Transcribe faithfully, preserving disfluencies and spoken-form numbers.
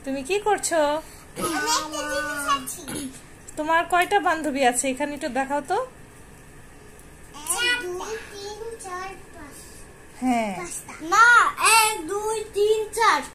তুমি কি করছো? তোমার কয়টা বান্ধবী আছে এখানে একটু দেখাও তো। হ্যাঁ না, এক দুই তিন চার